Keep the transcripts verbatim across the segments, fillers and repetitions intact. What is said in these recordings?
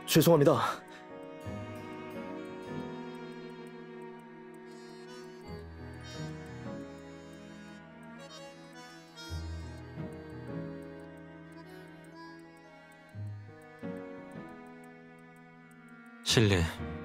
죄송합니다. 실례.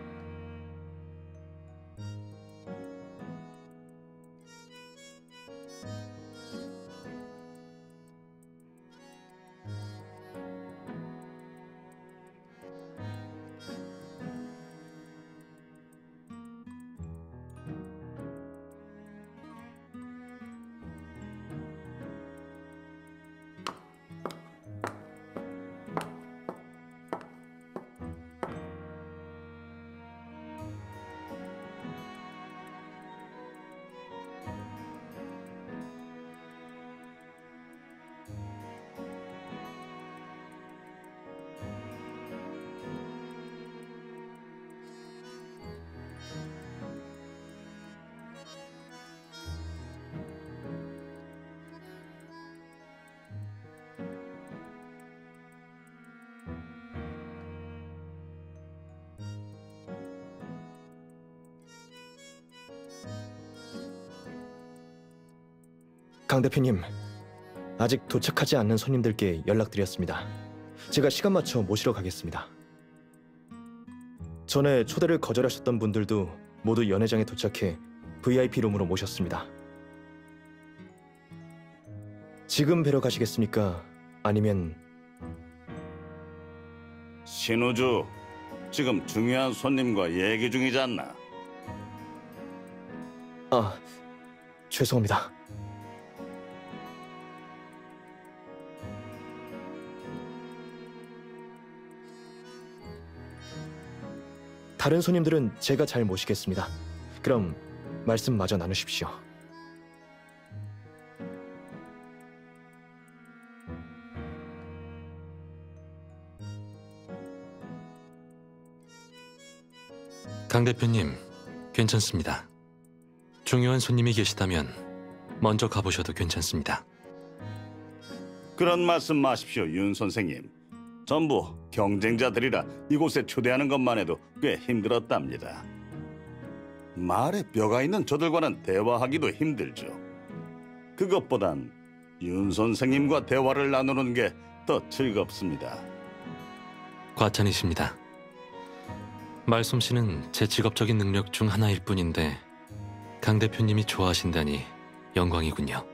강 대표님, 아직 도착하지 않는 손님들께 연락드렸습니다. 제가 시간 맞춰 모시러 가겠습니다. 전에 초대를 거절하셨던 분들도 모두 연회장에 도착해 브이아이피 룸으로 모셨습니다. 지금 뵈러 가시겠습니까? 아니면... 신우주, 지금 중요한 손님과 얘기 중이지 않나? 아, 죄송합니다. 다른 손님들은 제가 잘 모시겠습니다. 그럼 말씀 마저 나누십시오. 강 대표님, 괜찮습니다. 중요한 손님이 계시다면 먼저 가보셔도 괜찮습니다. 그런 말씀 마십시오, 윤 선생님. 전부 경쟁자들이라 이곳에 초대하는 것만 해도 꽤 힘들었답니다. 말에 뼈가 있는 저들과는 대화하기도 힘들죠. 그것보단 윤 선생님과 대화를 나누는 게 더 즐겁습니다. 과찬이십니다. 말솜씨는 제 직업적인 능력 중 하나일 뿐인데 강 대표님이 좋아하신다니 영광이군요.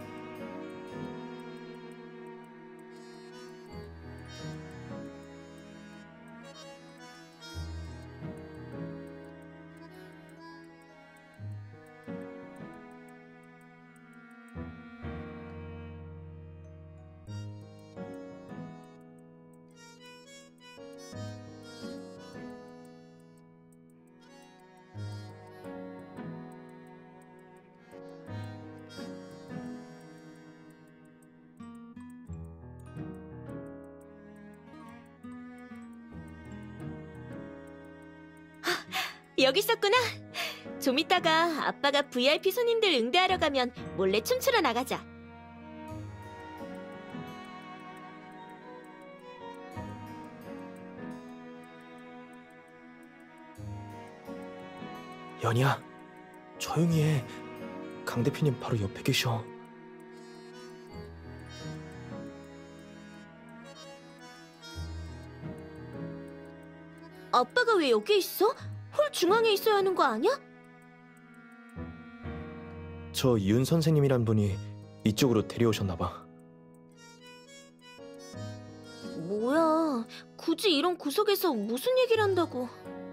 여기 있었구나. 좀 이따가 아빠가 브이아이피 손님들 응대하러 가면 몰래 춤추러 나가자. 연희야, 조용히 해. 강 대표님 바로 옆에 계셔. 아빠가 왜 여기 있어? 홀 중앙에 있어야 하는 거 아니야? 저 윤 선생님이란 분이 이쪽으로 데려오셨나 봐. 뭐야, 굳이 이런 구석에서 무슨 얘기를 한다고.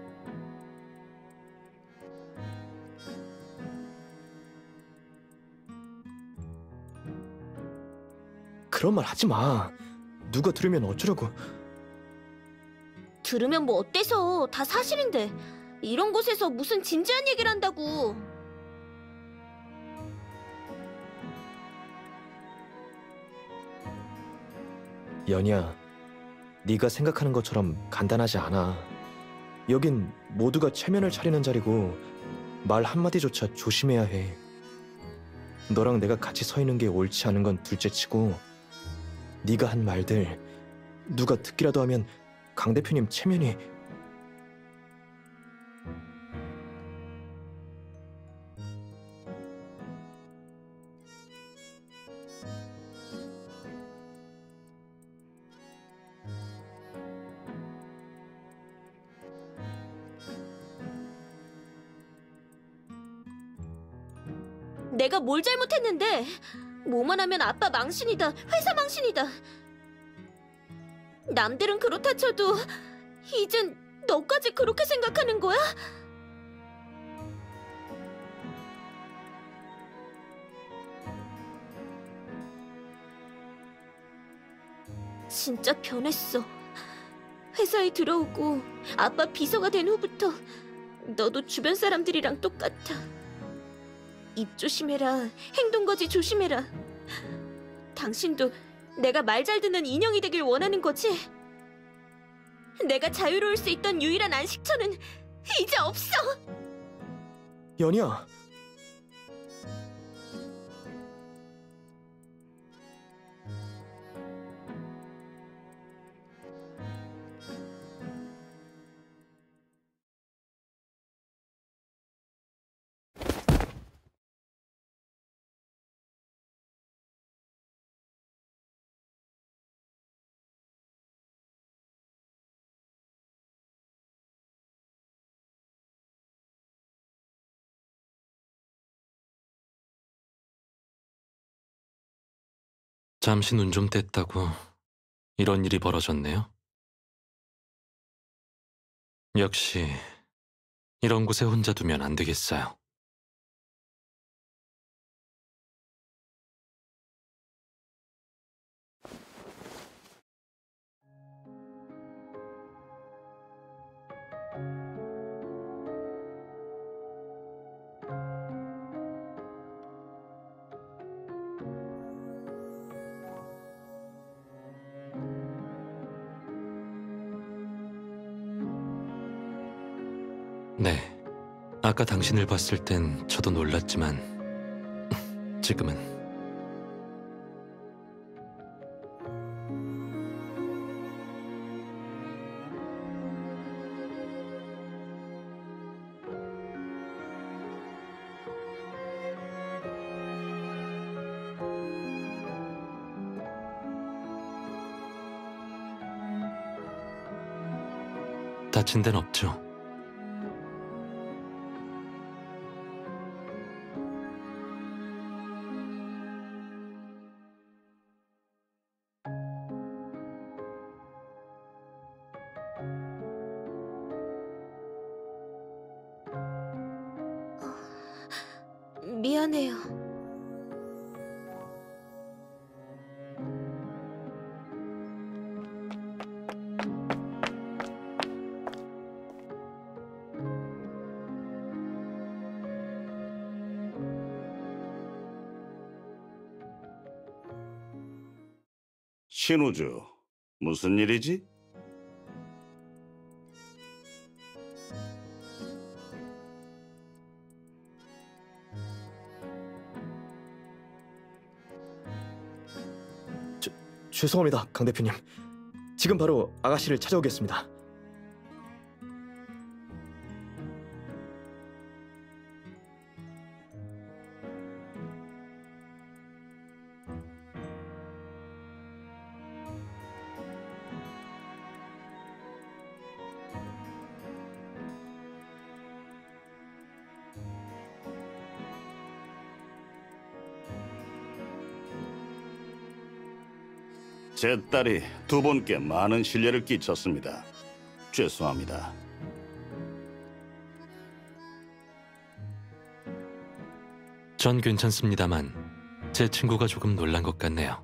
그런 말 하지 마. 누가 들으면 어쩌려고. 들으면 뭐 어때서, 다 사실인데. 이런 곳에서 무슨 진지한 얘기를 한다고. 연희야, 네가 생각하는 것처럼 간단하지 않아. 여긴 모두가 체면을 차리는 자리고 말 한마디조차 조심해야 해. 너랑 내가 같이 서 있는 게 옳지 않은 건 둘째치고 네가 한 말들 누가 듣기라도 하면 강 대표님 체면이... 내가 뭘 잘못했는데? 뭐만 하면 아빠 망신이다, 회사 망신이다. 남들은 그렇다 쳐도 이젠 너까지 그렇게 생각하는 거야? 진짜 변했어. 회사에 들어오고 아빠 비서가 된 후부터 너도 주변 사람들이랑 똑같아. 입 조심해라, 행동거지 조심해라. 당신도 내가 말 잘 듣는 인형이 되길 원하는 거지? 내가 자유로울 수 있던 유일한 안식처는 이제 없어! 연희야, 잠시 눈 좀 뗐다고 이런 일이 벌어졌네요. 역시 이런 곳에 혼자 두면 안 되겠어요. 네, 아까 당신을 봤을 땐 저도 놀랐지만 지금은 다친 데는 없죠? 미안해요. 신우주, 무슨 일이지? 죄송합니다, 강 대표님. 지금 바로 아가씨를 찾아오겠습니다. 제 딸이 두 분께 많은 신뢰를 끼쳤습니다. 죄송합니다. 전 괜찮습니다만 제 친구가 조금 놀란 것 같네요.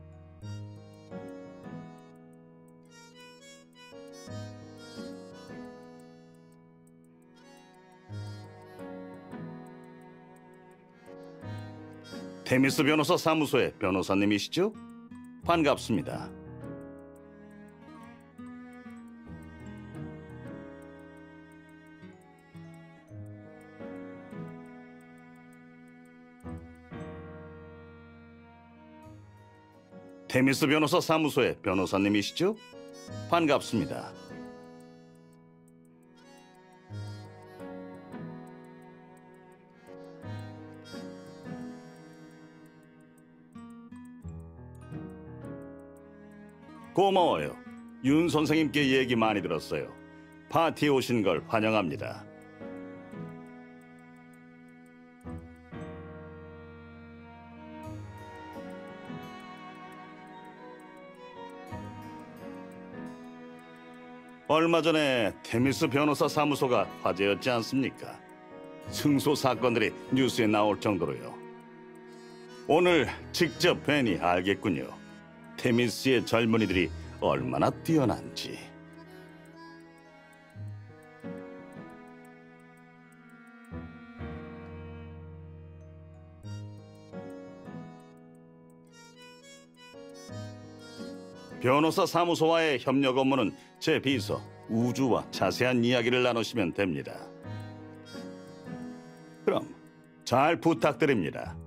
테미스 변호사 사무소의 변호사님이시죠? 반갑습니다. 테미스 변호사 사무소의 변호사님이시죠? 반갑습니다. 고마워요. 윤 선생님께 얘기 많이 들었어요. 파티에 오신 걸 환영합니다. 얼마 전에 테미스 변호사 사무소가 화제였지 않습니까? 승소 사건들이 뉴스에 나올 정도로요. 오늘 직접 뵈니 알겠군요. 테미스의 젊은이들이 얼마나 뛰어난지. 변호사 사무소와의 협력 업무는 제 비서 우주와 자세한 이야기를 나누시면 됩니다. 그럼 잘 부탁드립니다.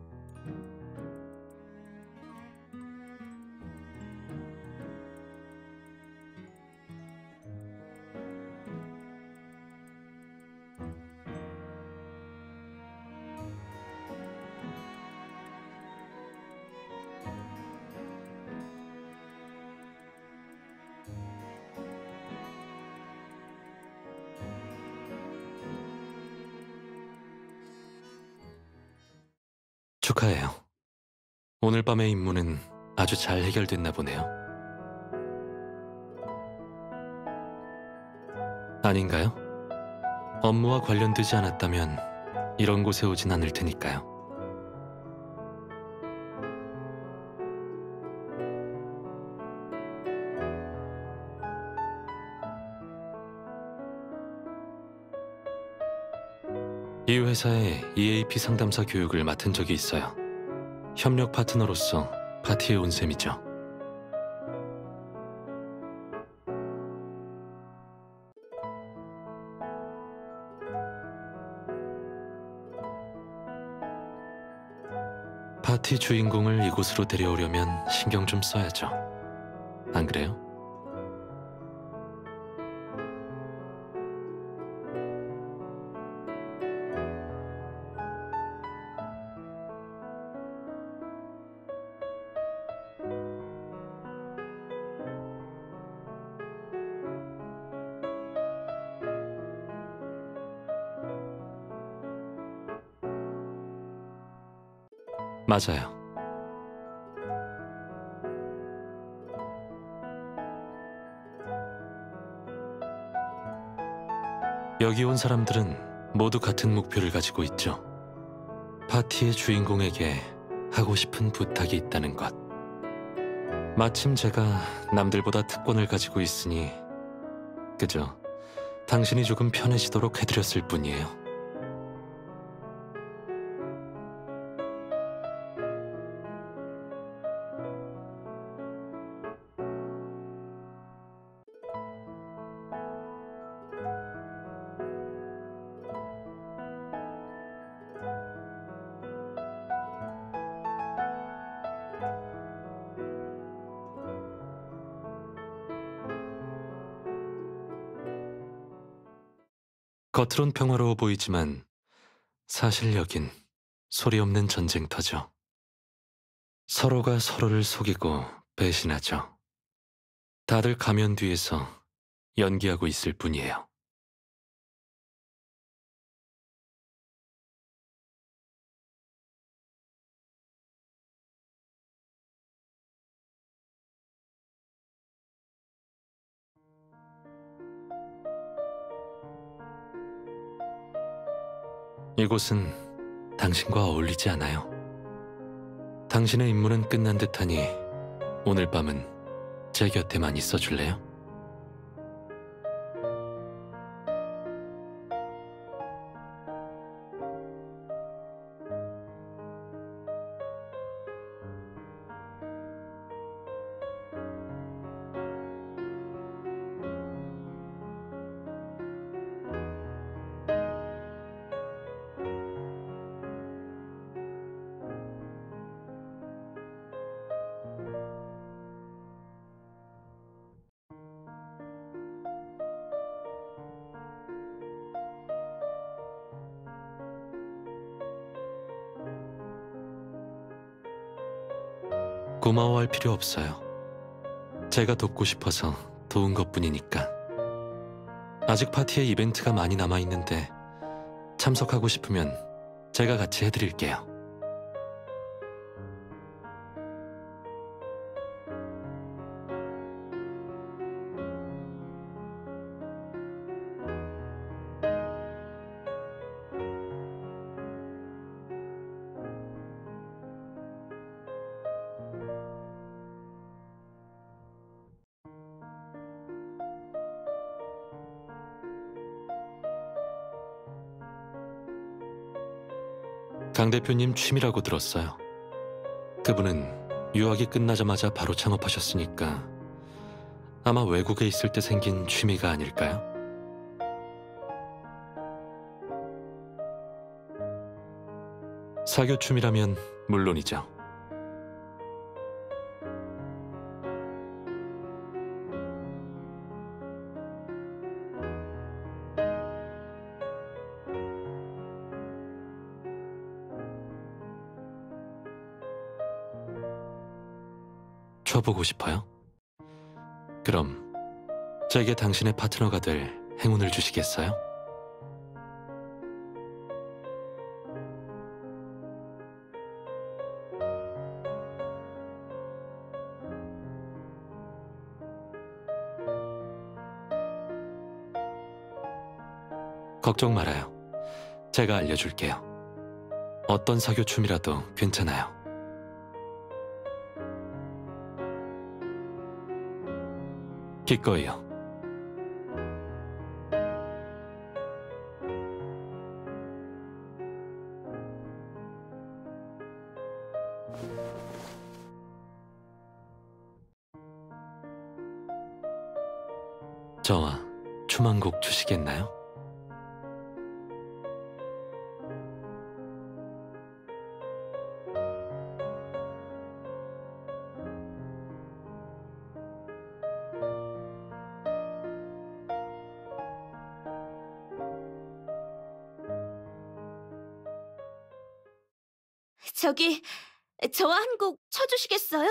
축하해요. 오늘 밤의 임무는 아주 잘 해결됐나 보네요. 아닌가요? 업무와 관련되지 않았다면 이런 곳에 오진 않을 테니까요. 이 회사의 이에이피 상담사 교육을 맡은 적이 있어요. 협력 파트너로서 파티에 온 셈이죠. 파티 주인공을 이곳으로 데려오려면 신경 좀 써야죠. 안 그래요? 맞아요. 여기 온 사람들은 모두 같은 목표를 가지고 있죠. 파티의 주인공에게 하고 싶은 부탁이 있다는 것. 마침 제가 남들보다 특권을 가지고 있으니 그저 당신이 조금 편해지도록 해드렸을 뿐이에요. 겉으론 평화로워 보이지만 사실 여긴 소리 없는 전쟁터죠. 서로가 서로를 속이고 배신하죠. 다들 가면 뒤에서 연기하고 있을 뿐이에요. 이곳은 당신과 어울리지 않아요. 당신의 임무는 끝난 듯하니 오늘 밤은 제 곁에만 있어 줄래요? 고마워할 필요 없어요. 제가 돕고 싶어서 도운 것뿐이니까. 아직 파티에 이벤트가 많이 남아있는데 참석하고 싶으면 제가 같이 해드릴게요. 강 대표님 취미라고 들었어요. 그분은 유학이 끝나자마자 바로 창업하셨으니까 아마 외국에 있을 때 생긴 취미가 아닐까요? 사교 취미라면 물론이죠. 쳐보고 싶어요? 그럼 제게 당신의 파트너가 될 행운을 주시겠어요? 걱정 말아요. 제가 알려줄게요. 어떤 사교 춤이라도 괜찮아요. 기꺼이요. 저와 춤 한 곡 주시겠나요? 저기, 저와 한 곡 쳐주시겠어요?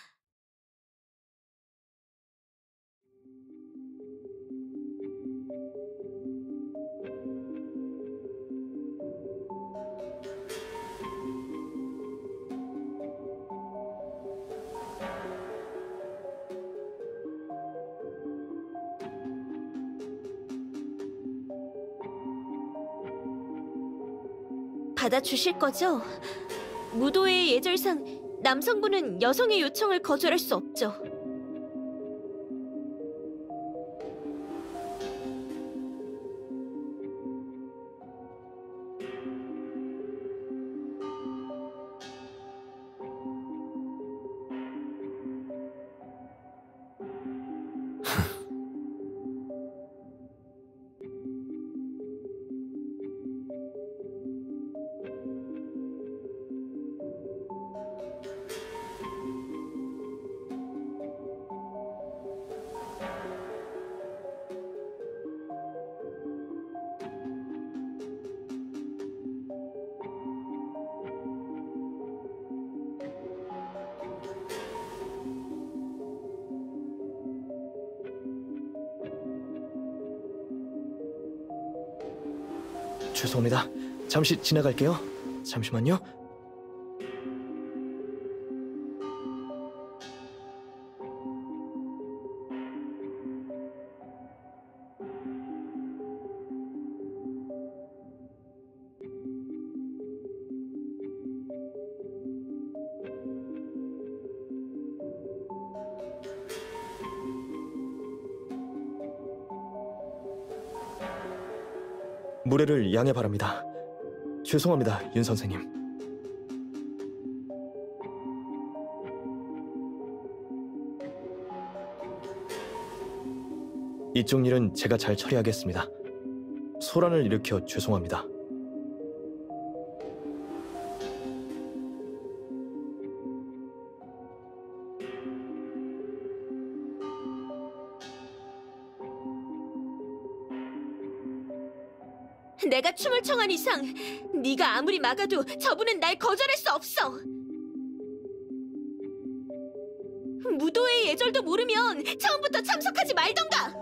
받아주실 거죠? 무도회의 예절상 남성분은 여성의 요청을 거절할 수 없죠. 죄송합니다. 잠시 지나갈게요. 잠시만요. 무례를 양해 바랍니다. 죄송합니다, 윤 선생님. 이쪽 일은 제가 잘 처리하겠습니다. 소란을 일으켜 죄송합니다. 내가 춤을 청한 이상 네가 아무리 막아도 저분은 날 거절할 수 없어. 무도회의 예절도 모르면 처음부터 참석하지 말던가!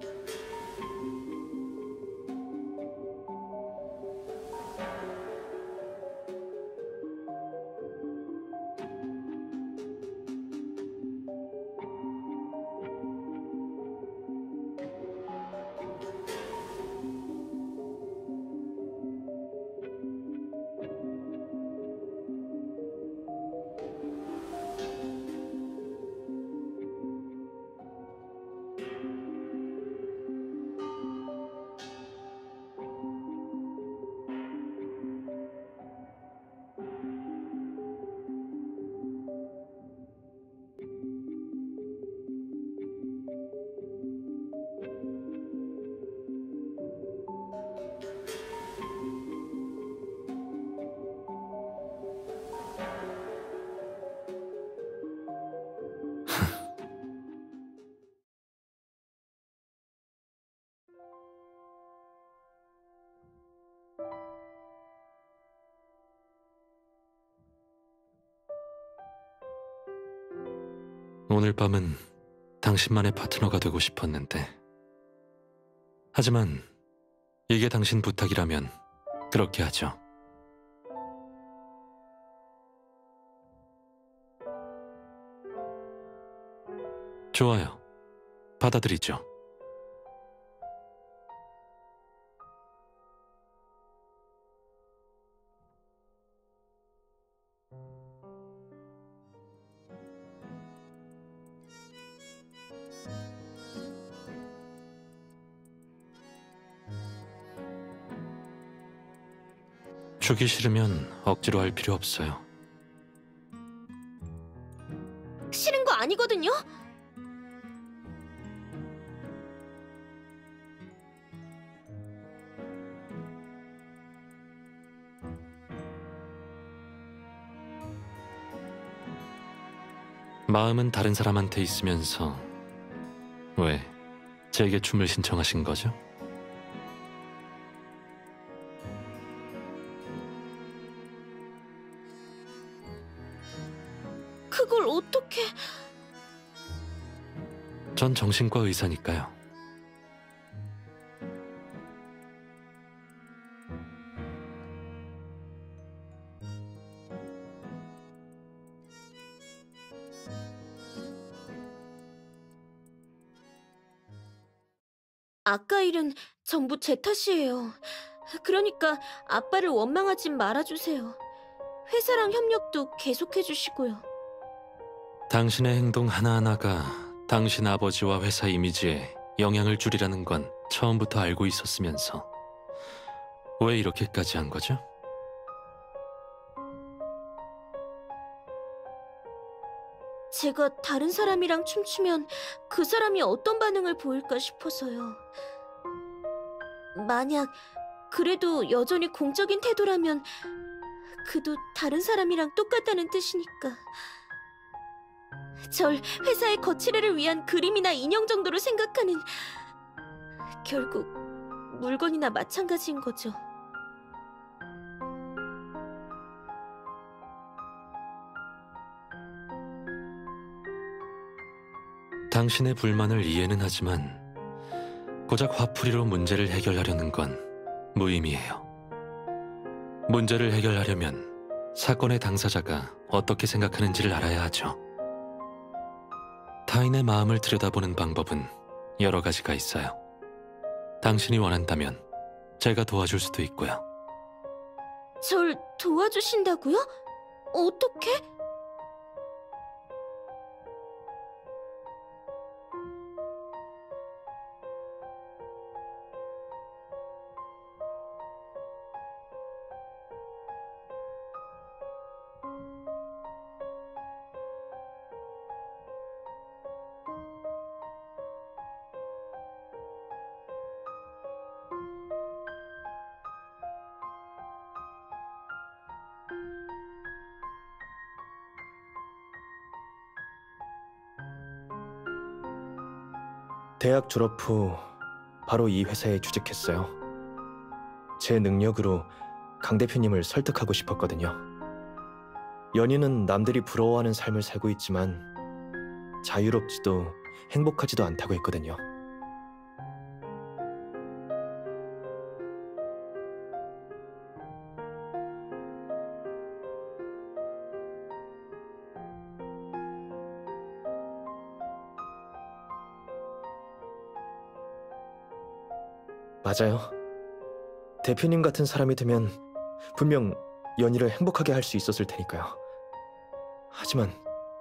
오늘 밤은 당신만의 파트너가 되고 싶었는데, 하지만 이게 당신 부탁이라면 그렇게 하죠. 좋아요. 받아들이죠. 주기 싫으면 억지로 할 필요 없어요. 싫은 거 아니거든요? 마음은 다른 사람한테 있으면서 왜 제게 춤을 신청하신 거죠? 그걸 어떻게... 전 정신과 의사니까요. 아까 일은 전부 제 탓이에요. 그러니까 아빠를 원망하진 말아주세요. 회사랑 협력도 계속해주시고요. 당신의 행동 하나하나가 당신 아버지와 회사 이미지에 영향을 주리라는 건 처음부터 알고 있었으면서 왜 이렇게까지 한 거죠? 제가 다른 사람이랑 춤추면 그 사람이 어떤 반응을 보일까 싶어서요. 만약 그래도 여전히 공적인 태도라면 그도 다른 사람이랑 똑같다는 뜻이니까. 절 회사의 거치레를 위한 그림이나 인형 정도로 생각하는, 결국 물건이나 마찬가지인 거죠. 당신의 불만을 이해는 하지만 고작 화풀이로 문제를 해결하려는 건 무의미해요. 문제를 해결하려면 사건의 당사자가 어떻게 생각하는지를 알아야 하죠. 타인의 마음을 들여다보는 방법은 여러 가지가 있어요. 당신이 원한다면 제가 도와줄 수도 있고요. 절 도와주신다고요? 어떻게? 대학 졸업 후 바로 이 회사에 취직했어요. 제 능력으로 강 대표님을 설득하고 싶었거든요. 연인은 남들이 부러워하는 삶을 살고 있지만 자유롭지도 행복하지도 않다고 했거든요. 맞아요. 대표님 같은 사람이 되면 분명 연희를 행복하게 할 수 있었을 테니까요. 하지만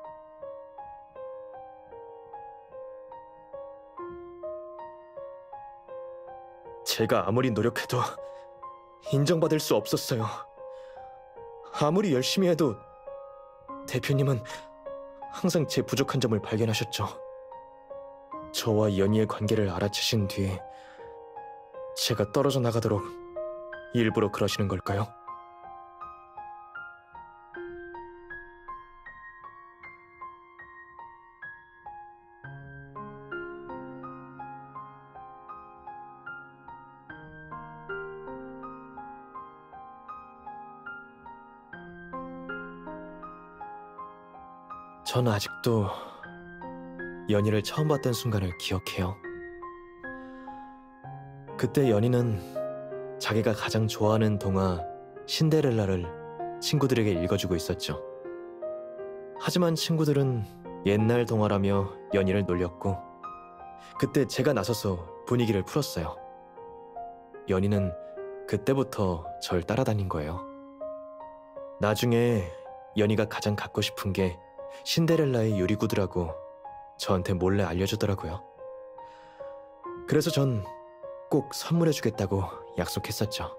제가 아무리 노력해도 인정받을 수 없었어요. 아무리 열심히 해도 대표님은 항상 제 부족한 점을 발견하셨죠. 저와 연희의 관계를 알아채신 뒤 제가 떨어져 나가도록 일부러 그러시는 걸까요? 전 아직도 연희를 처음 봤던 순간을 기억해요. 그때 연희는 자기가 가장 좋아하는 동화 신데렐라를 친구들에게 읽어주고 있었죠. 하지만 친구들은 옛날 동화라며 연희를 놀렸고 그때 제가 나서서 분위기를 풀었어요. 연희는 그때부터 절 따라다닌 거예요. 나중에 연희가 가장 갖고 싶은 게 신데렐라의 유리구두라고 저한테 몰래 알려주더라고요. 그래서 전 꼭 선물해주겠다고 약속했었죠.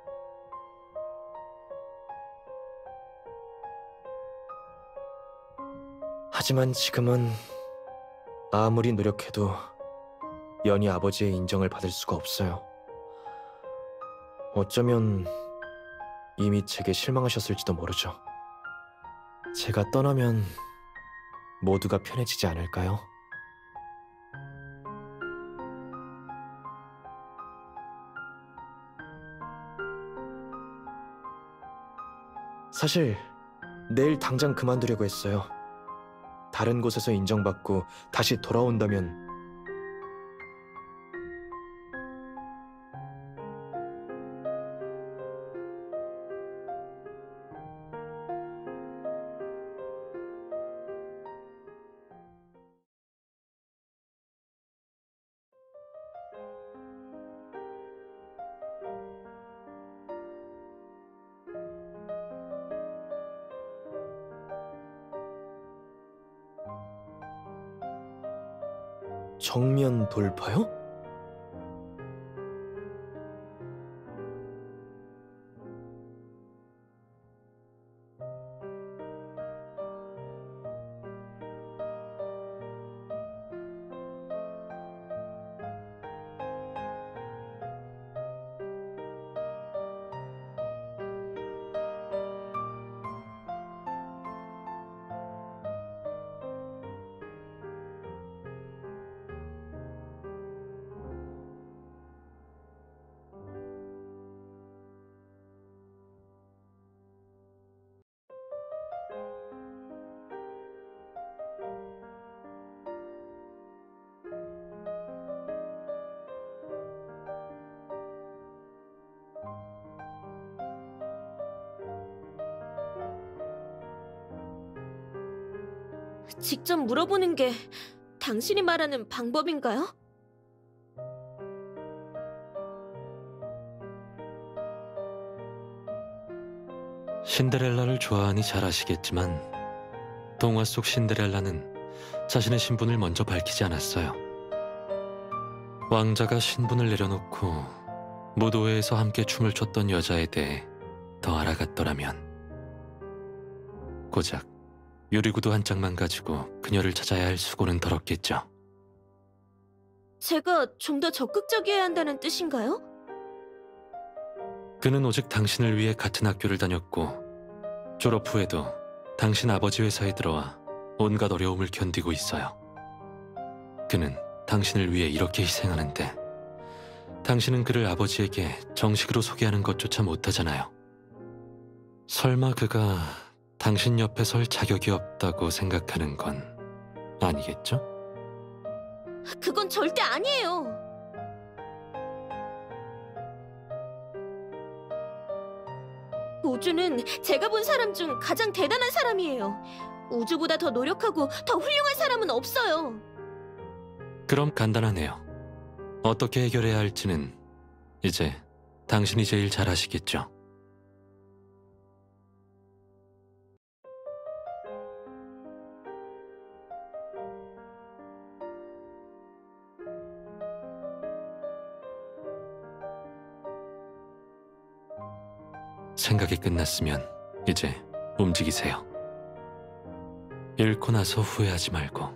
하지만 지금은 아무리 노력해도 연희 아버지의 인정을 받을 수가 없어요. 어쩌면 이미 제게 실망하셨을지도 모르죠. 제가 떠나면 모두가 편해지지 않을까요? 사실 내일 당장 그만두려고 했어요. 다른 곳에서 인정받고 다시 돌아온다면 정면 돌파요? 직접 물어보는 게 당신이 말하는 방법인가요? 신데렐라를 좋아하니 잘 아시겠지만 동화 속 신데렐라는 자신의 신분을 먼저 밝히지 않았어요. 왕자가 신분을 내려놓고 무도회에서 함께 춤을 췄던 여자에 대해 더 알아갔더라면 고작 유리구두 한 짝만 가지고 그녀를 찾아야 할 수고는 덜었겠죠. 제가 좀 더 적극적이어야 한다는 뜻인가요? 그는 오직 당신을 위해 같은 학교를 다녔고 졸업 후에도 당신 아버지 회사에 들어와 온갖 어려움을 견디고 있어요. 그는 당신을 위해 이렇게 희생하는데 당신은 그를 아버지에게 정식으로 소개하는 것조차 못하잖아요. 설마 그가 당신 옆에 설 자격이 없다고 생각하는 건 아니겠죠? 그건 절대 아니에요. 우주는 제가 본 사람 중 가장 대단한 사람이에요. 우주보다 더 노력하고 더 훌륭한 사람은 없어요. 그럼 간단하네요. 어떻게 해결해야 할지는 이제 당신이 제일 잘 아시겠죠? 생각이 끝났으면 이제 움직이세요. 잃고 나서 후회하지 말고.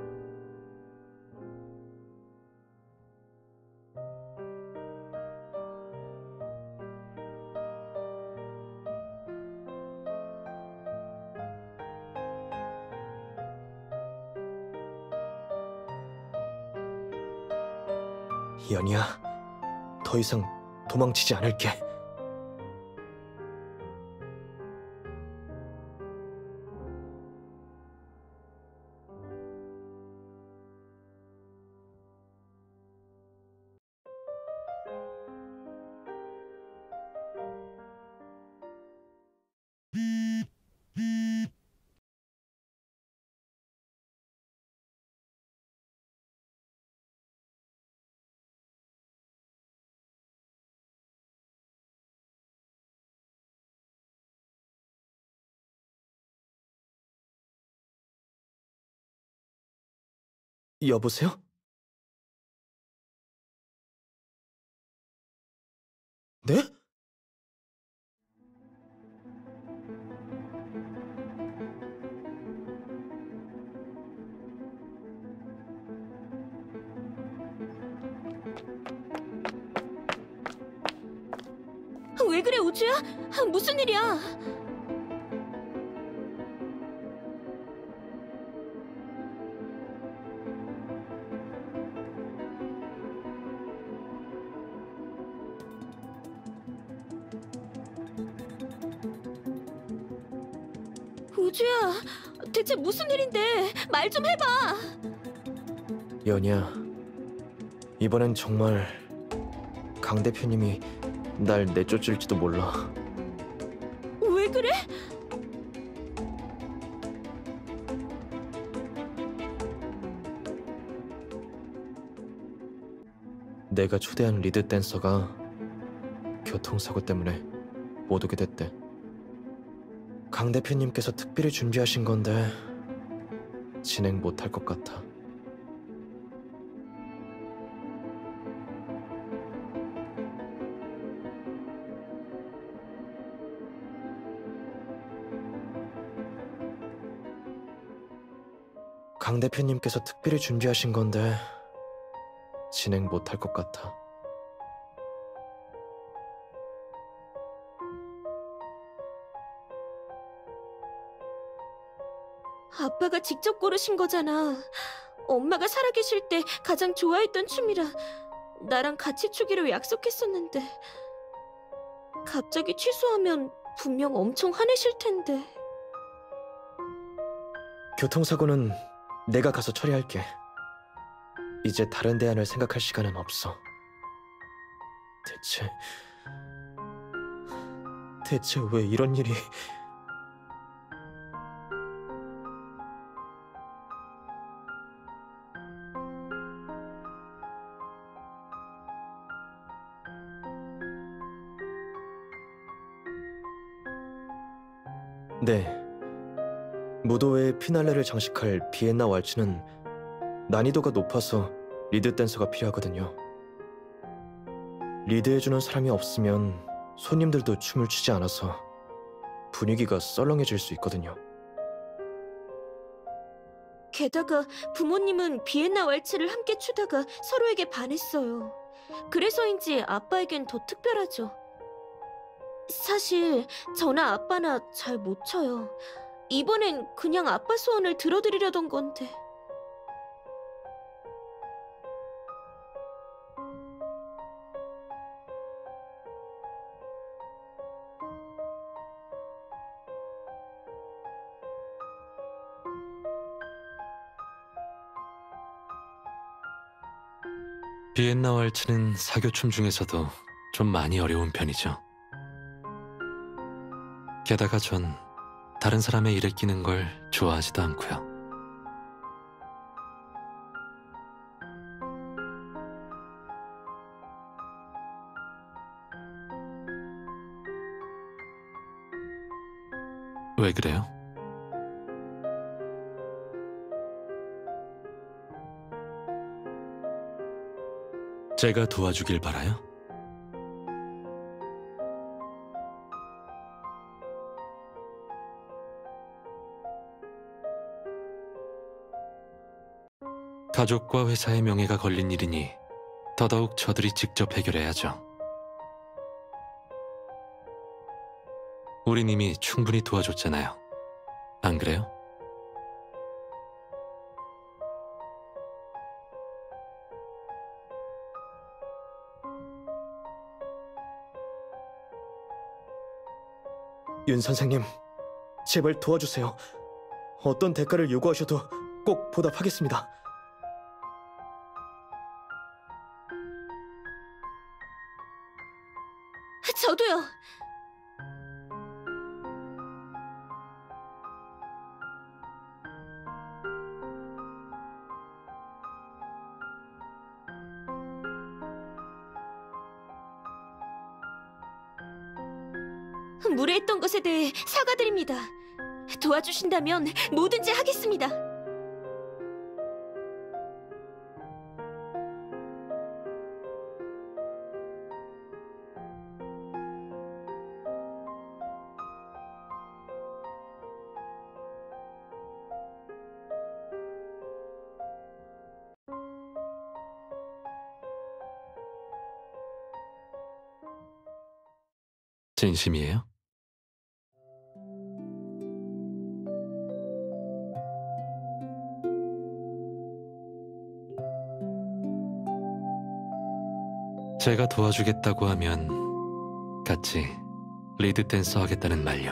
연희야, 더 이상 도망치지 않을게. 여보세요? 네? 왜 그래, 우주야? 무슨 일이야? 우주야, 대체 무슨 일인데? 말 좀 해봐. 연희야, 이번엔 정말 강 대표님이 날 내쫓을지도 몰라. 왜 그래? 내가 초대한 리드 댄서가 교통사고 때문에 못 오게 됐대. 강 대표님께서 특별히 준비하신 건데 진행 못할 것 같아. 강 대표님께서 특별히 준비하신 건데 진행 못할 것 같아. 아빠가 직접 고르신 거잖아. 엄마가 살아계실 때 가장 좋아했던 춤이라 나랑 같이 추기로 약속했었는데 갑자기 취소하면 분명 엄청 화내실 텐데. 교통사고는 내가 가서 처리할게. 이제 다른 대안을 생각할 시간은 없어. 대체... 대체 왜 이런 일이... 네. 무도회의 피날레를 장식할 비엔나 왈츠는 난이도가 높아서 리드 댄서가 필요하거든요. 리드해주는 사람이 없으면 손님들도 춤을 추지 않아서 분위기가 썰렁해질 수 있거든요. 게다가 부모님은 비엔나 왈츠를 함께 추다가 서로에게 반했어요. 그래서인지 아빠에겐 더 특별하죠. 사실 저나 아빠나 잘 못 춰요. 이번엔 그냥 아빠 소원을 들어드리려던 건데. 비엔나 왈츠는 사교춤 중에서도 좀 많이 어려운 편이죠. 게다가 전 다른 사람의 일에 끼는 걸 좋아하지도 않고요. 왜 그래요? 제가 도와주길 바라요? 가족과 회사의 명예가 걸린 일이니 더더욱 저들이 직접 해결해야죠. 우린 이미 충분히 도와줬잖아요. 안 그래요? 윤 선생님, 제발 도와주세요. 어떤 대가를 요구하셔도 꼭 보답하겠습니다. 저도요. 무례했던 것에 대해 사과드립니다. 도와주신다면 뭐든지 하겠습니다. 진심이에요? 제가 도와주겠다고 하면 같이 리드 댄서 하겠다는 말요.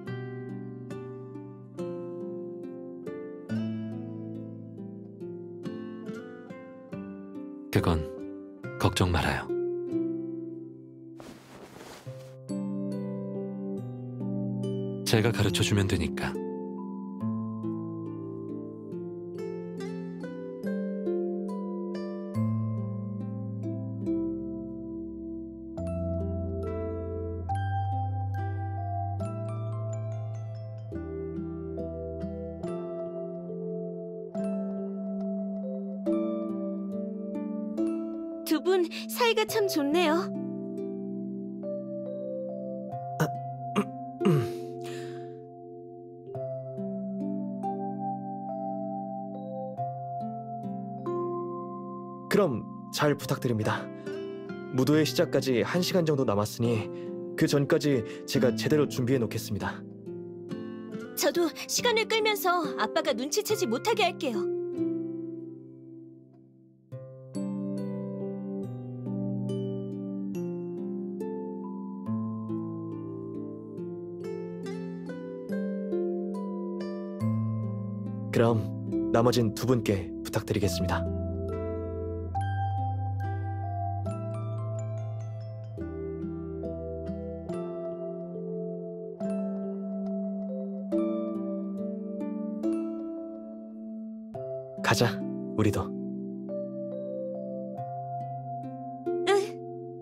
그건 걱정 말아요. 제가 가르쳐주면 되니까. 두 분 사이가 참 좋네요. 그럼 잘 부탁드립니다. 무도회 시작까지 한 시간 정도 남았으니 그 전까지 제가 제대로 준비해 놓겠습니다. 저도 시간을 끌면서 아빠가 눈치채지 못하게 할게요. 그럼 나머진 두 분께 부탁드리겠습니다. 가자, 우리도. 응.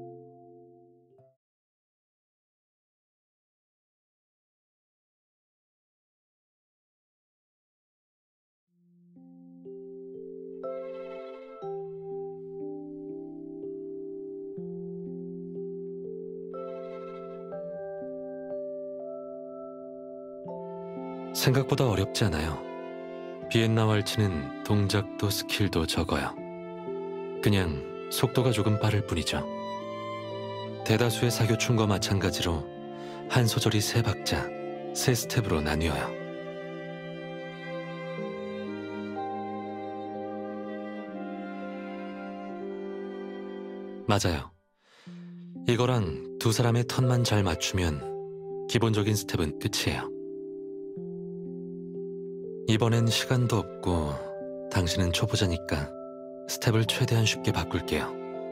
생각보다 어렵지 않아요. 비엔나 왈츠는 동작도 스킬도 적어요. 그냥 속도가 조금 빠를 뿐이죠. 대다수의 사교춤과 마찬가지로 한 소절이 세 박자, 세 스텝으로 나뉘어요. 맞아요. 이거랑 두 사람의 턴만 잘 맞추면 기본적인 스텝은 끝이에요. 이번엔 시간도 없고 당신은 초보자니까 스텝을 최대한 쉽게 바꿀게요.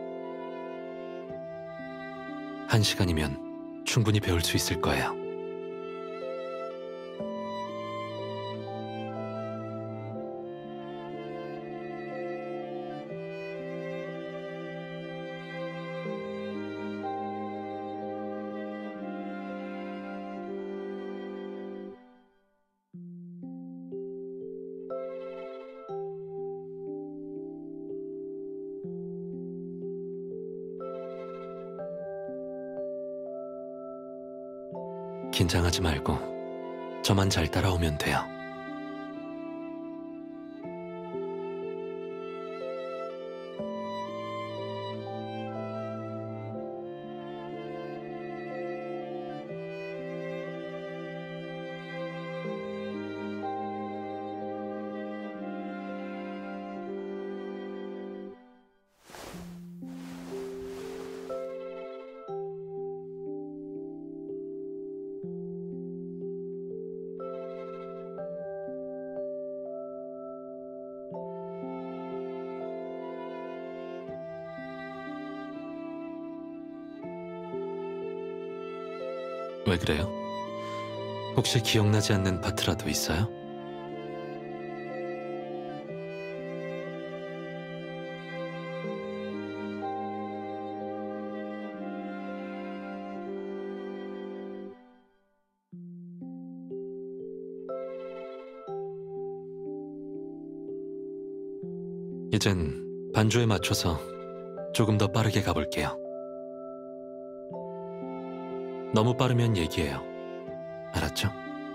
한 시간이면 충분히 배울 수 있을 거예요. 긴장하지 말고 저만 잘 따라오면 돼요. 왜 그래요? 혹시 기억나지 않는 파트라도 있어요? 이젠 반주에 맞춰서 조금 더 빠르게 가볼게요. 너무 빠르면 얘기해요. 알았죠?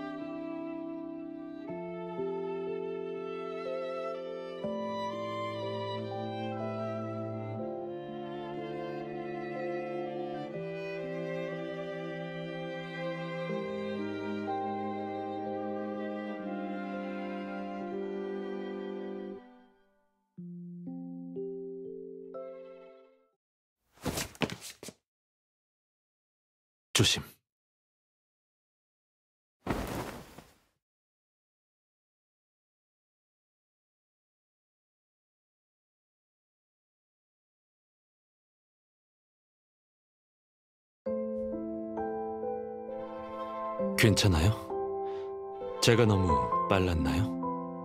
조심. 괜찮아요? 제가 너무 빨랐나요?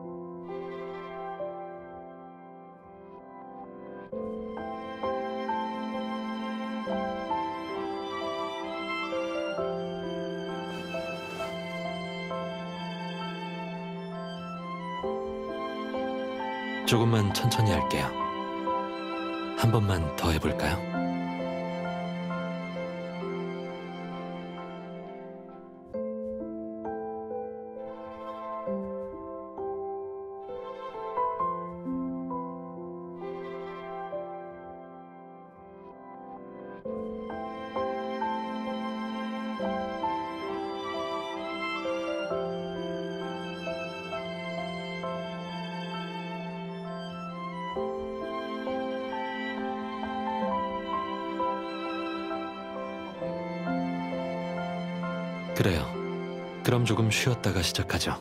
조금만 천천히 할게요. 한 번만 더 해볼까요? 그래요. 그럼 조금 쉬었다가 시작하죠.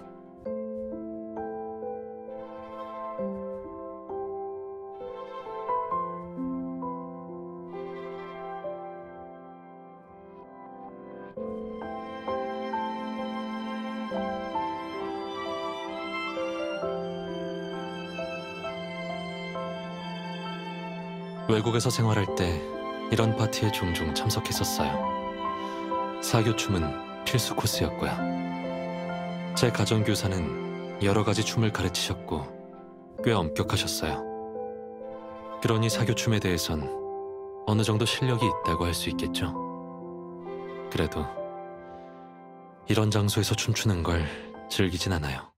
외국에서 생활할 때 이런 파티에 종종 참석했었어요. 사교춤은 필수 코스였고요. 제 가정교사는 여러 가지 춤을 가르치셨고 꽤 엄격하셨어요. 그러니 사교춤에 대해선 어느 정도 실력이 있다고 할 수 있겠죠. 그래도 이런 장소에서 춤추는 걸 즐기진 않아요.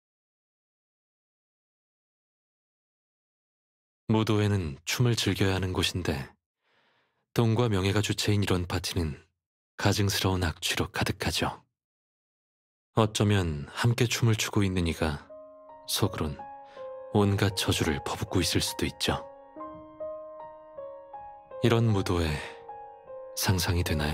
무도회는 춤을 즐겨야 하는 곳인데 돈과 명예가 주체인 이런 파티는 가증스러운 악취로 가득하죠. 어쩌면 함께 춤을 추고 있는 이가 속으론 온갖 저주를 퍼붓고 있을 수도 있죠. 이런 무도회 상상이 되나요?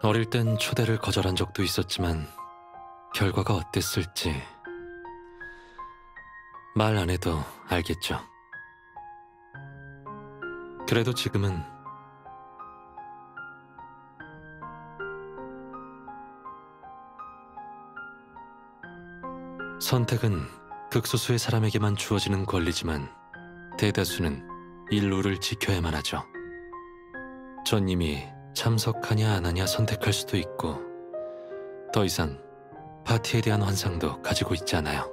어릴 땐 초대를 거절한 적도 있었지만 결과가 어땠을지 말 안 해도 알겠죠. 그래도 지금은 선택은 극소수의 사람에게만 주어지는 권리지만 대다수는 이 룰을 지켜야만 하죠. 전 이미 참석하냐 안 하냐 선택할 수도 있고 더 이상 파티에 대한 환상도 가지고 있지 않아요.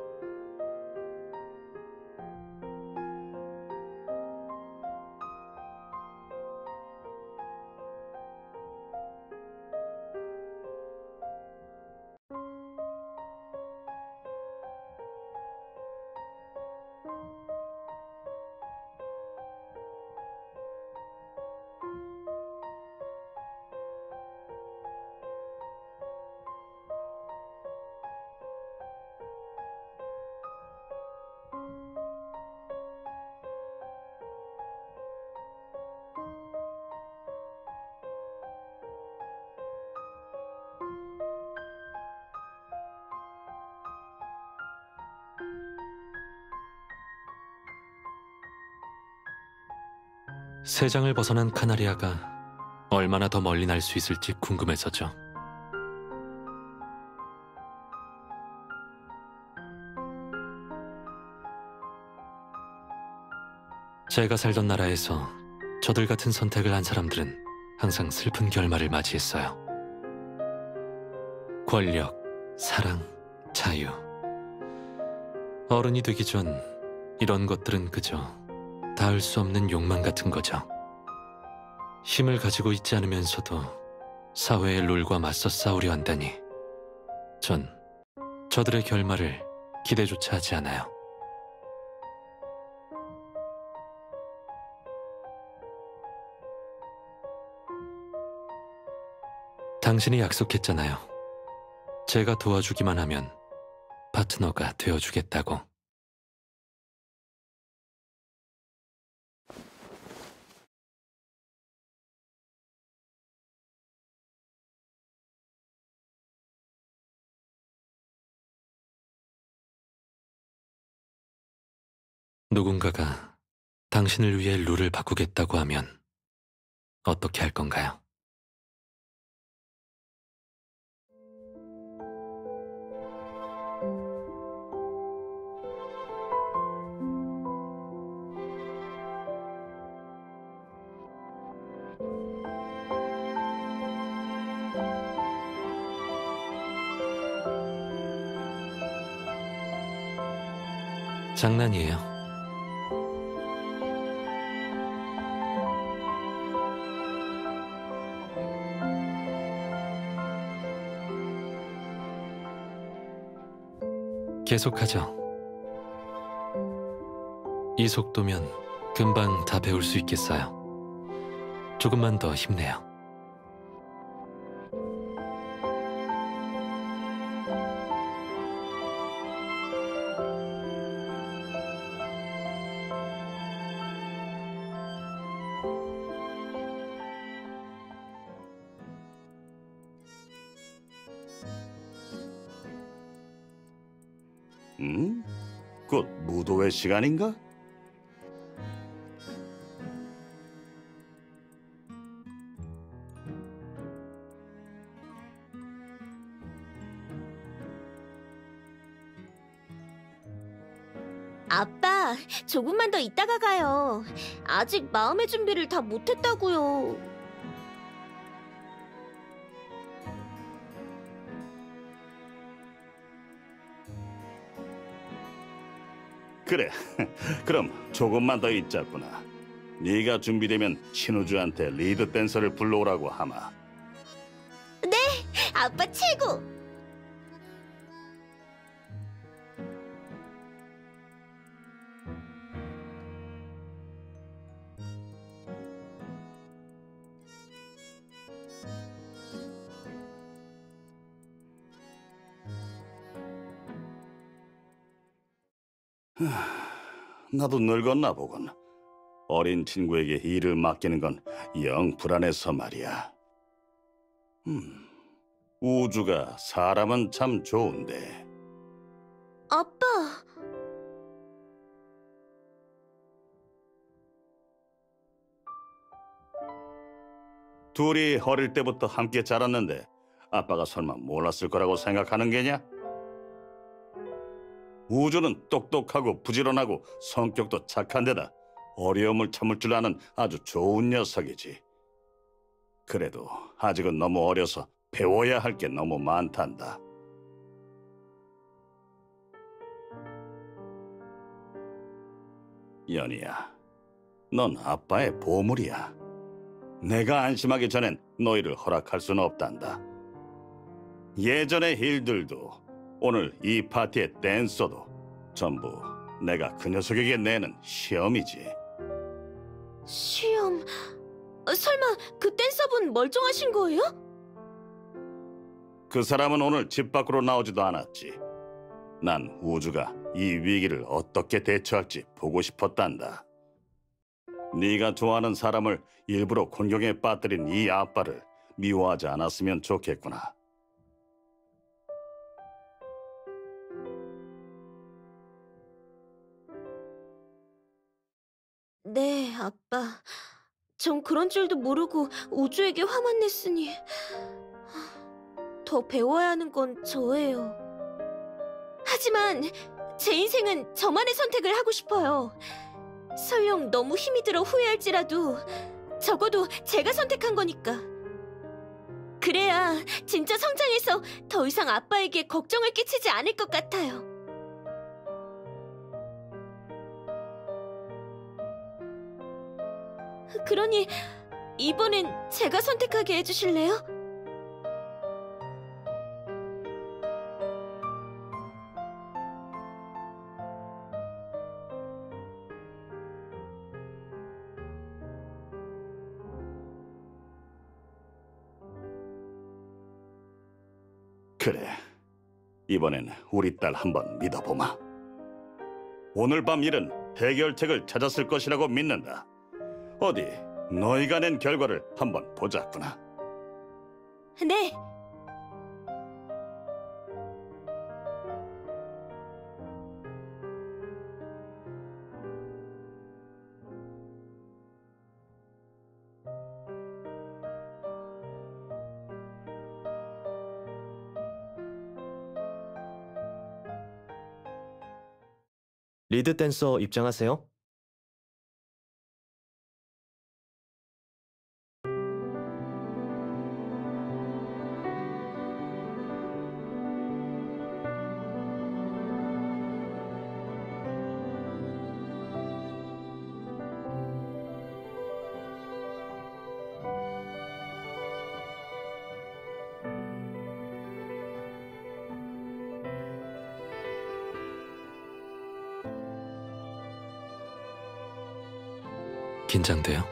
세장을 벗어난 카나리아가 얼마나 더 멀리 날 수 있을지 궁금해서죠. 제가 살던 나라에서 저들 같은 선택을 한 사람들은 항상 슬픈 결말을 맞이했어요. 권력, 사랑, 자유. 어른이 되기 전 이런 것들은 그저 닿을 수 없는 욕망 같은 거죠. 힘을 가지고 있지 않으면서도 사회의 룰과 맞서 싸우려 한다니 전 저들의 결말을 기대조차 하지 않아요. 당신이 약속했잖아요. 제가 도와주기만 하면 파트너가 되어주겠다고. 누군가가 당신을 위해 룰을 바꾸겠다고 하면 어떻게 할 건가요? 장난이에요. 계속하죠. 이 속도면 금방 다 배울 수 있겠어요. 조금만 더 힘내요. 음? 곧 무도회 시간인가? 아빠, 조금만 더 있다가 가요. 아직 마음의 준비를 다 못했다고요. 그래, 그럼 조금만 더 있자꾸나. 네가 준비되면 신우주한테 리드 댄서를 불러오라고 하마. 아빠 최고! 나도 늙었나 보군. 어린 친구에게 일을 맡기는 건 영 불안해서 말이야. 음. 우주가 사람은 참 좋은데 아빠, 둘이 어릴 때부터 함께 자랐는데 아빠가 설마 몰랐을 거라고 생각하는 게냐? 우주는 똑똑하고 부지런하고 성격도 착한 데다 어려움을 참을 줄 아는 아주 좋은 녀석이지. 그래도 아직은 너무 어려서 배워야 할 게 너무 많단다. 연희야, 넌 아빠의 보물이야. 내가 안심하기 전엔 너희를 허락할 수는 없단다. 예전의 일들도 오늘 이 파티의 댄서도 전부 내가 그 녀석에게 내는 시험이지. 시험... 어, 설마 그 댄서분 멀쩡하신 거예요? 그 사람은 오늘 집 밖으로 나오지도 않았지. 난 우주가 이 위기를 어떻게 대처할지 보고 싶었단다. 네가 좋아하는 사람을 일부러 곤경에 빠뜨린 이 아빠를 미워하지 않았으면 좋겠구나. 네, 아빠. 전 그런 줄도 모르고 우주에게 화만 냈으니 더 배워야 하는 건 저예요. 하지만 제 인생은 저만의 선택을 하고 싶어요. 설령 너무 힘이 들어 후회할지라도 적어도 제가 선택한 거니까. 그래야 진짜 성장해서 더 이상 아빠에게 걱정을 끼치지 않을 것 같아요. 그러니 이번엔 제가 선택하게 해주실래요? 그래, 이번엔 우리 딸 한번 믿어보마. 오늘 밤 일은 해결책을 찾았을 것이라고 믿는다. 어디 너희가 낸 결과를 한번 보자꾸나. 네. 리드 댄서 입장하세요. 긴장돼요?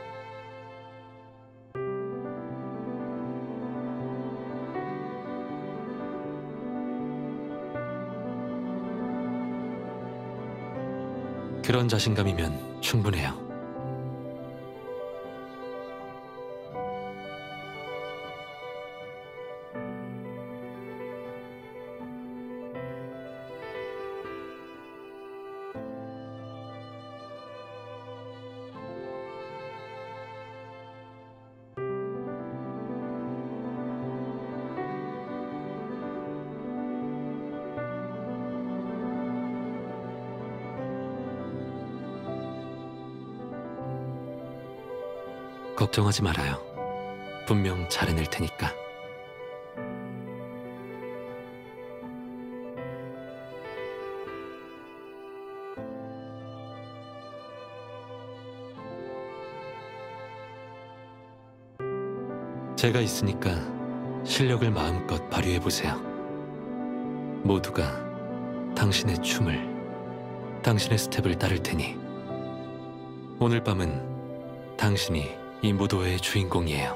그런 자신감이면 충분해요. 걱정하지 말아요. 분명 잘 해낼 테니까. 제가 있으니까 실력을 마음껏 발휘해보세요. 모두가 당신의 춤을, 당신의 스텝을 따를 테니 오늘 밤은 당신이 이 무도회의 주인공이에요.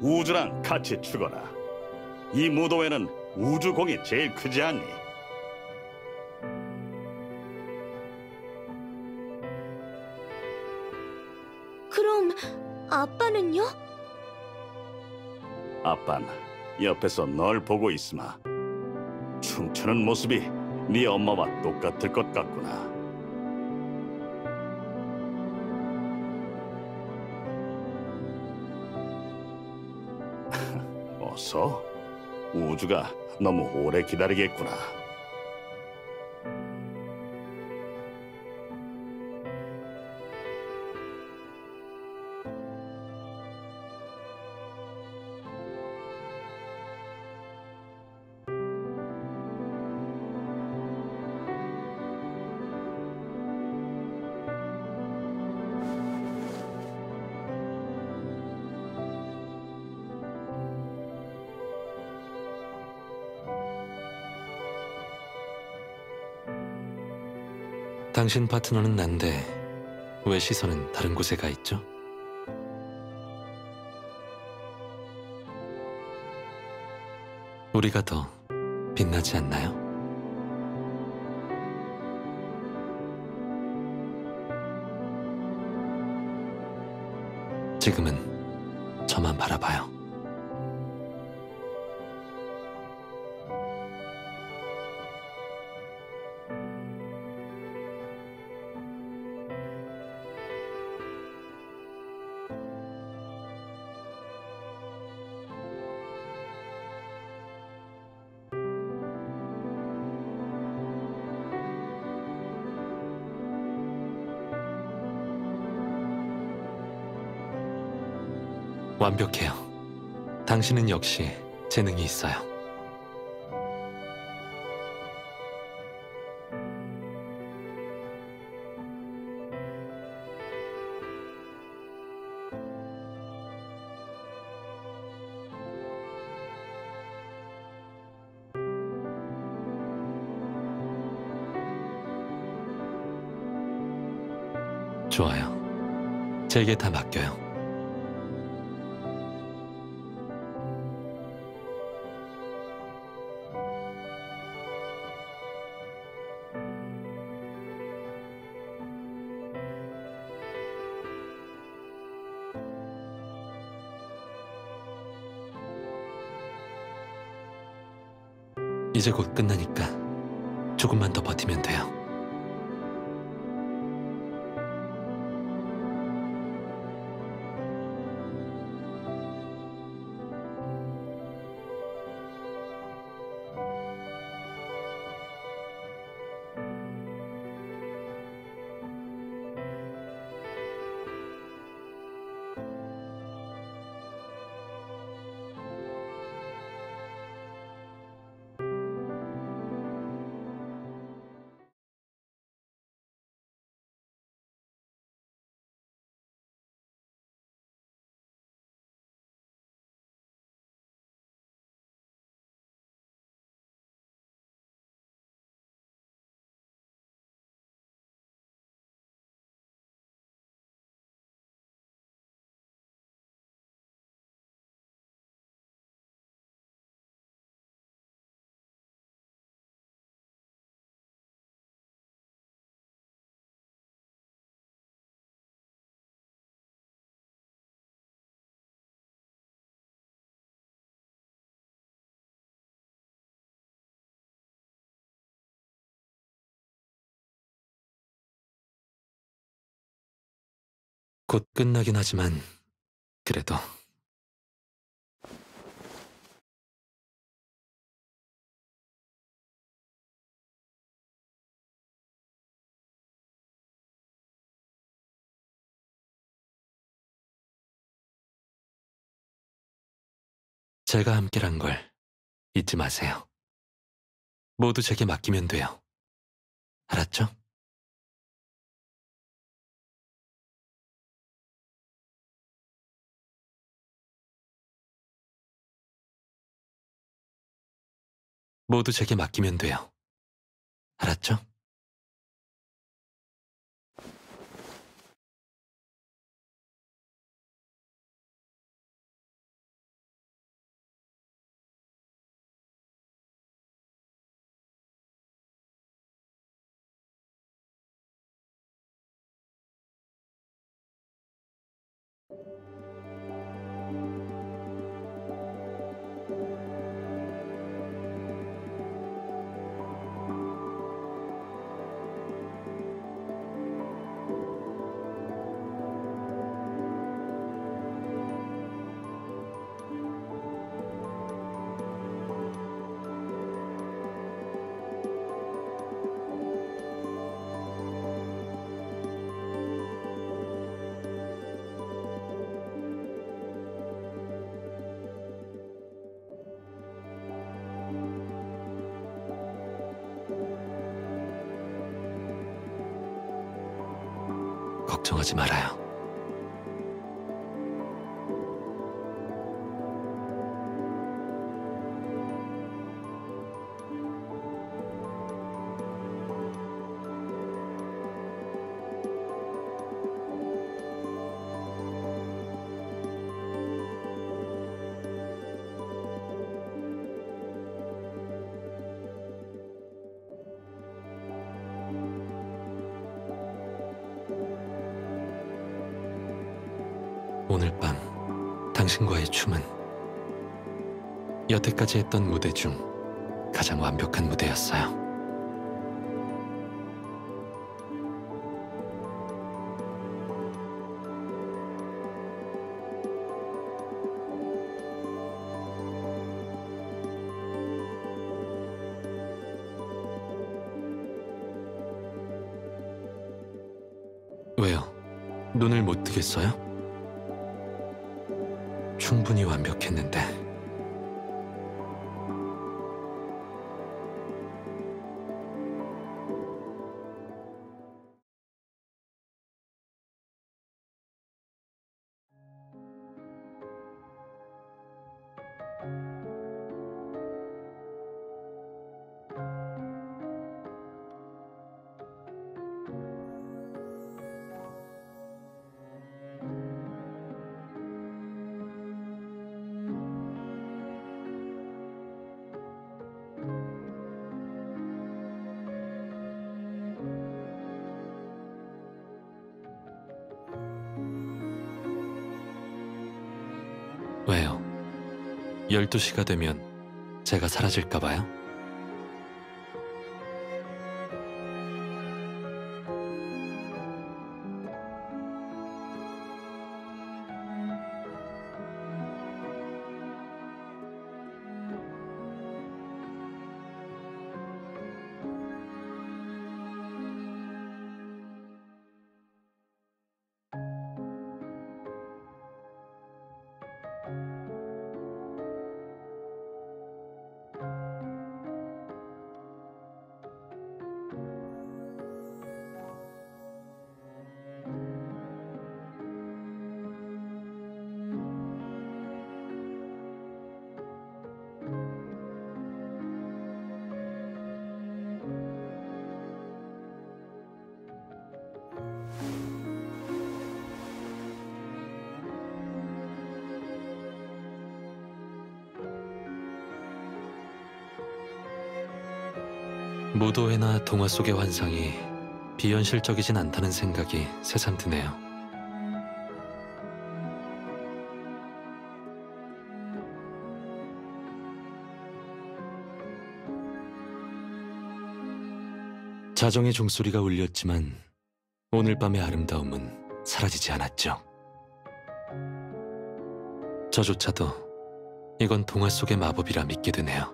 우주랑 같이 죽어라. 이 무도회는 우주공이 제일 크지 않니? 그럼 아빠는요? 아빤 옆에서 널 보고 있으마. 춤추는 모습이 네 엄마와 똑같을 것 같구나. 어서. 우주가 너무 오래 기다리겠구나. 당신 파트너는 난데 왜 시선은 다른 곳에 가 있죠? 우리가 더 빛나지 않나요? 지금은 저만 바라봐요. 완벽해요. 당신은 역시 재능이 있어요. 좋아요. 제게 다 맡겨요. 이제 곧 끝나니까 조금만 더 버티면 돼요. 곧 끝나긴 하지만 그래도 제가 함께란 걸 잊지 마세요. 모두 제게 맡기면 돼요. 알았죠? 모두 제게 맡기면 돼요. 알았죠? 걱정하지 말아요. 오늘 밤 당신과의 춤은 여태까지 했던 무대 중 가장 완벽한 무대였어요. 왜요? 눈을 못 뜨겠어요? 충분히 완벽했는데. 왜요? 열두 시가 되면 제가 사라질까 봐요? 무도회나 동화 속의 환상이 비현실적이진 않다는 생각이 새삼 드네요. 자정의 종소리가 울렸지만 오늘 밤의 아름다움은 사라지지 않았죠. 저조차도 이건 동화 속의 마법이라 믿게 되네요.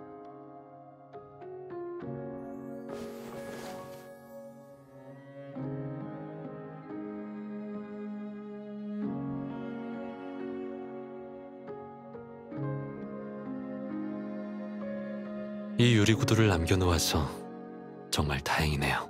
이 유리구두를 남겨놓아서 정말 다행이네요.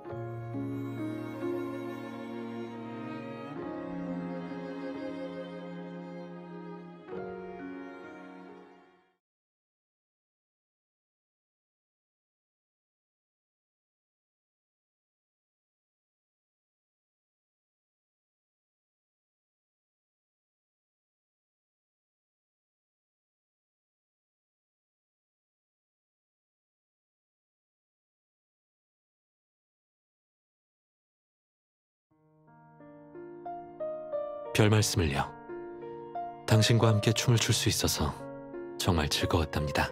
별 말씀을요. 당신과 함께 춤을 출 수 있어서 정말 즐거웠답니다.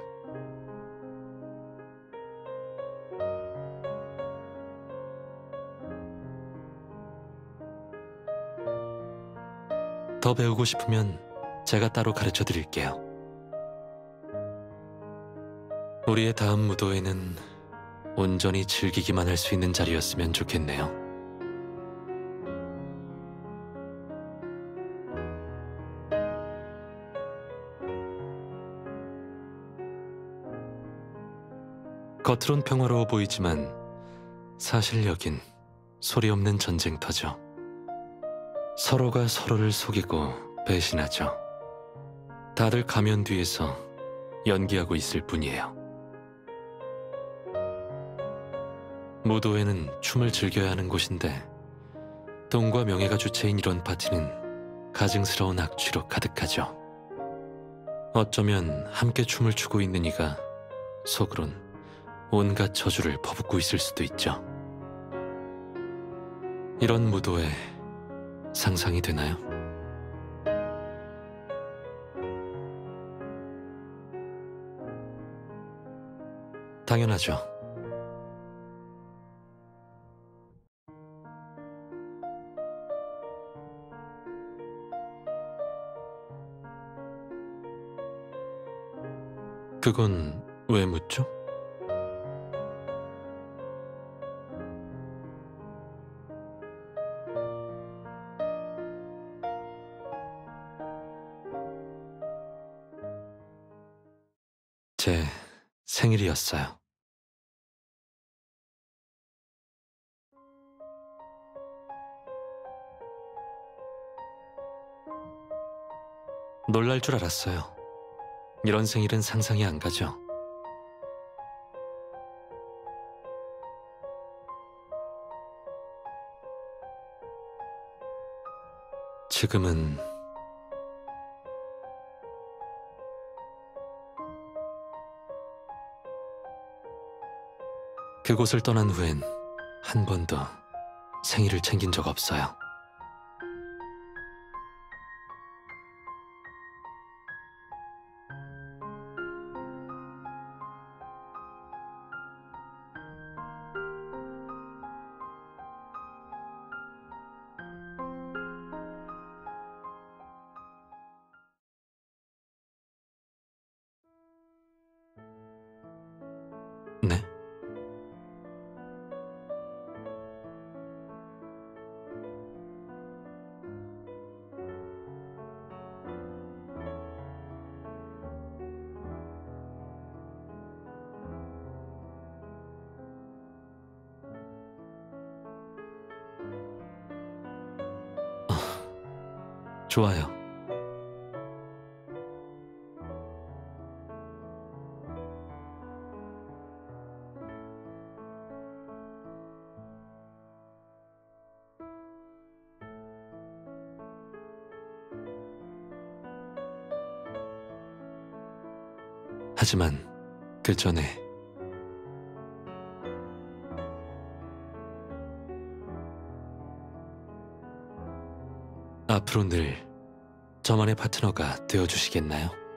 더 배우고 싶으면 제가 따로 가르쳐 드릴게요. 우리의 다음 무도회는 온전히 즐기기만 할 수 있는 자리였으면 좋겠네요. 겉으론 평화로워 보이지만 사실 여긴 소리 없는 전쟁터죠. 서로가 서로를 속이고 배신하죠. 다들 가면 뒤에서 연기하고 있을 뿐이에요. 무도회는 춤을 즐겨야 하는 곳인데 돈과 명예가 주체인 이런 파티는 가증스러운 악취로 가득하죠. 어쩌면 함께 춤을 추고 있는 이가 속으론 온갖 저주를 퍼붓고 있을 수도 있죠. 이런 무도회 상상이 되나요? 당연하죠. 그건 왜 묻죠? 제 생일이었어요. 놀랄 줄 알았어요. 이런 생일은 상상이 안 가죠. 지금은 그곳을 떠난 후엔 한 번도 생일을 챙긴 적 없어요. 네? 좋아요. 하지만 그 전에 앞으로 늘 저만의 파트너가 되어주시겠나요?